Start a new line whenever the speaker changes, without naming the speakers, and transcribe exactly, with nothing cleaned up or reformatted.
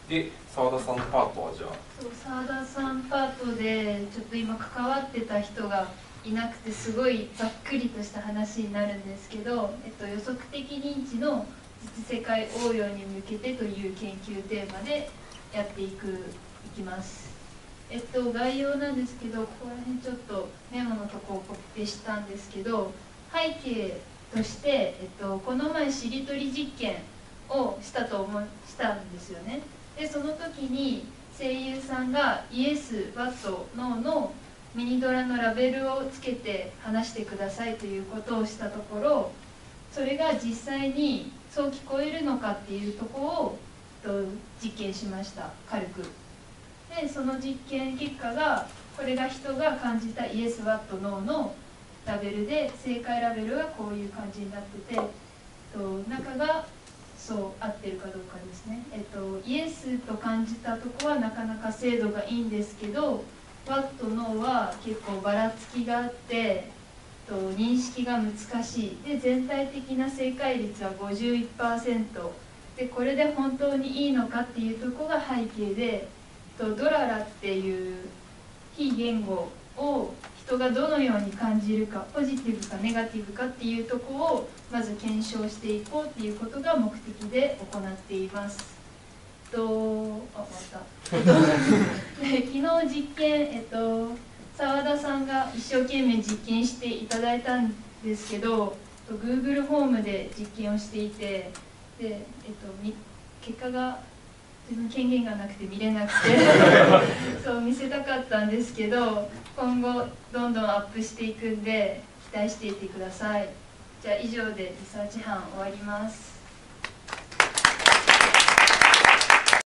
で澤田さんのパートはじゃあ
そう澤田さんパートでちょっと今関わってた人がいなくてすごいざっくりとした話になるんですけど、えっと、予測的認知の実世界応用に向けてという研究テーマでやっていくいきます。えっと、概要なんですけど、ここら辺ちょっとメモのとこをコピペしたんですけど、背景として、えっと、この前しりとり実験をしたと思したんですよね。でその時に声優さんがイエス、ワット、ノーのミニドラのラベルをつけて話してくださいということをしたところ、それが実際にそう聞こえるのかっていうところをと実験しました、軽く。でその実験結果が、これが人が感じたイエス、ワット、ノーのラベルで、正解ラベルがこういう感じになってて、と中がそう合ってるかどうかですね。えっと、イエスと感じたとこはなかなか精度がいいんですけど、ワット、ノーは結構ばらつきがあって、と認識が難しい。で全体的な正解率は ごじゅういちパーセント で、これで本当にいいのかっていうところが背景で、とドララっていう非言語を人がどのように感じるか、ポジティブかネガティブかっていうところをまず検証していこうっていうことが目的で行っています。とあ終わったで昨日実験、えっと、澤田さんが一生懸命実験していただいたんですけど、Google ホームで実験をしていて、で、えっと、結果が自分権限がなくて見れなくてそう見せたかったんですけど、今後どんどんアップしていくんで期待していてください。じゃあ以上でリサーチ班終わります。